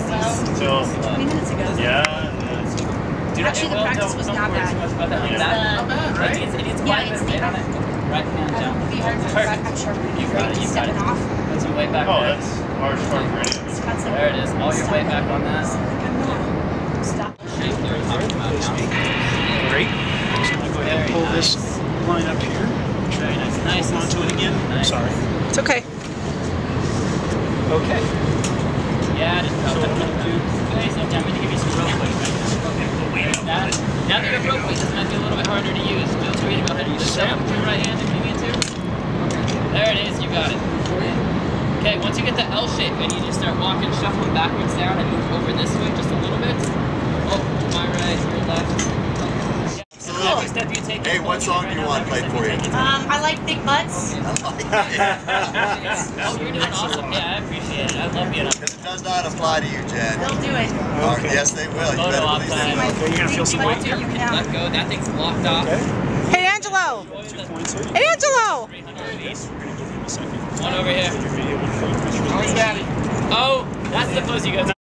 Till 20 minutes ago. Yeah. Actually, the practice was not bad. Not bad, right? Yeah, it's the right hand jump. I'm sure You got it, you got it. off. Put some weight back Oh, there. that's our start radio. There it is. All your weight back on that. Stop. Shape they were talking about now. Great. So I'm going to go ahead and pull this line up here. Very nice. Nice. Hold on to it again. Nice. Sorry. It's okay. Okay. Yeah, just so what I'm going to do. Okay, so I'm going to give you some rope weight right now. Now that you have rope weight, this might be a little bit harder to use. Feel free to go ahead and use the with your right hand if you need to. There it is, you got it. Okay, once you get the L shape, I need you to start walking, shuffling backwards down and move over this way just a little bit. Oh, my right, your left. Every step you take. Hey, what song do you want played for you? I like big butts. Oh, you're doing awesome. Yeah, I appreciate it. I love you. Because it does not apply to you, Jen. They'll do it. Okay. Yes, they will. You Photo better op believe they time. will. Okay, you're going to feel some weight here. You can let go. That thing's locked off. Okay. Hey, Angelo! 2 points here. Hey, Angelo! 300 We're feet. going to give him a second. One over here. You're able to focus your Oh, that's the pose you guys